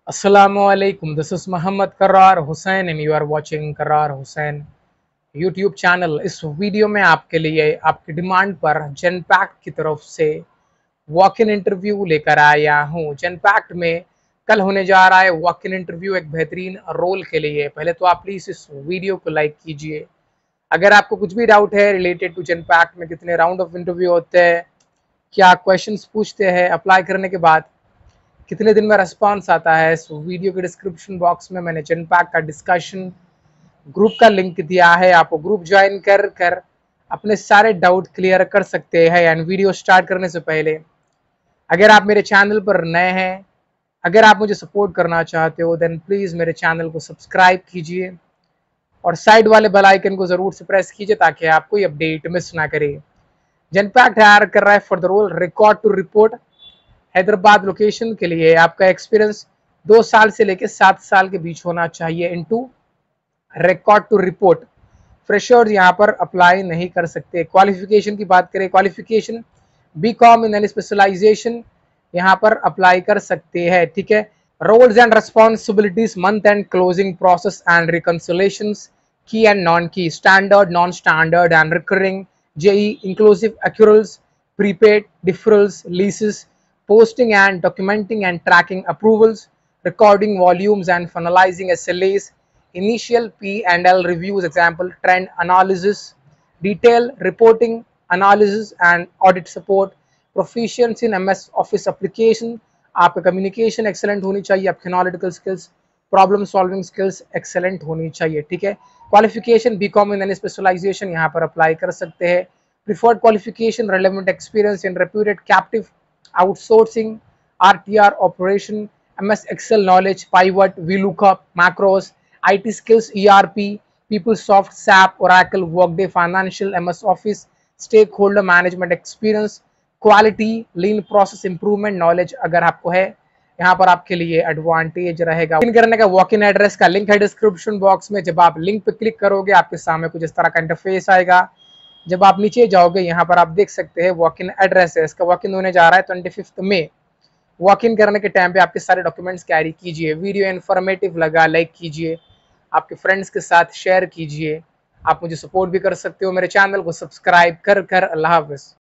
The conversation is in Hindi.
Assalamualaikum. This is Muhammad Karrar Hussain and you are watching Karrar Hussain YouTube channel. इस वीडियो में आपके लिए आपकी डिमांड पर जनपैक्ट की तरफ से वॉक इन इंटरव्यू लेकर आया हूँ। जनपैक्ट में कल होने जा रहा है वॉक इन इंटरव्यू एक बेहतरीन रोल के लिए। पहले तो आप प्लीज़ इस वीडियो को लाइक कीजिए। अगर आपको कुछ भी डाउट है रिलेटेड टू जनपैक्ट में कितने राउंड ऑफ इंटरव्यू होते हैं, क्या क्वेश्चंस पूछते हैं, अप्लाई करने के बाद कितने दिन में रिस्पांस आता है, इस वीडियो के डिस्क्रिप्शन बॉक्स में मैंने जनपैक्ट का डिस्कशन ग्रुप का लिंक दिया है। आप ग्रुप ज्वाइन कर कर अपने सारे डाउट क्लियर कर सकते हैं। एंड वीडियो स्टार्ट करने से पहले अगर आप मेरे चैनल पर नए हैं, अगर आप मुझे सपोर्ट करना चाहते हो देन प्लीज़ मेरे चैनल को सब्सक्राइब कीजिए और साइड वाले बेल आइकन को ज़रूर से प्रेस कीजिए ताकि आप कोई अपडेट मिस ना करें। जनपैक्ट हायर कर रहा है for the role record to report Hyderabad location के लिए। आपका एक्सपीरियंस 2 साल से लेकर 7 साल के बीच होना चाहिए into record to report. Freshers यहाँ पर अप्लाई नहीं कर सकते। क्वालिफिकेशन की बात करें, qualification BCom in any specialization यहाँ पर अप्लाई कर सकते हैं, ठीक है। Roles and responsibilities, month end closing process and reconciliations, key and non key, standard, non standard and recurring, JE inclusive accruals, prepaid, deferrals, leases, posting and documenting and tracking approvals, recording volumes and finalizing SLAs, initial P&L reviews, example trend analysis, detail reporting, analysis and audit support, proficiency in MS Office application, आपका कम्युनिकेशन एक्सेलेंट होनी चाहिए, आपकी analytical skills, problem solving skills excellent होनी चाहिए, ठीक है। Qualification BCom in any specialization यहाँ पर अप्लाई कर सकते हैं। Preferred qualification relevant experience in reputed captive outsourcing, RTR operation, MS Excel knowledge, pivot, VLOOKUP, macros, IT skills, ERP, PeopleSoft, SAP, Oracle, Workday, Financial, MS Office, stakeholder management experience, quality, lean process improvement knowledge अगर आपको है, यहाँ पर आपके लिए एडवांटेज रहेगा। इन करने का वॉक इन एड्रेस का लिंक है डिस्क्रिप्शन बॉक्स में। जब आप लिंक पे क्लिक करोगे आपके सामने कुछ इस तरह का इंटरफेस आएगा। जब आप नीचे जाओगे यहाँ पर आप देख सकते हैं वॉक इन एड्रेस है। इसका वॉक इन होने जा रहा है 25 मई। वॉक इन करने के टाइम पे आपके सारे डॉक्यूमेंट्स कैरी कीजिए। वीडियो इन्फॉर्मेटिव लगा लाइक कीजिए, आपके फ्रेंड्स के साथ शेयर कीजिए। आप मुझे सपोर्ट भी कर सकते हो, मेरे चैनल को सब्सक्राइब कर कर। अल्लाह हाफिज़।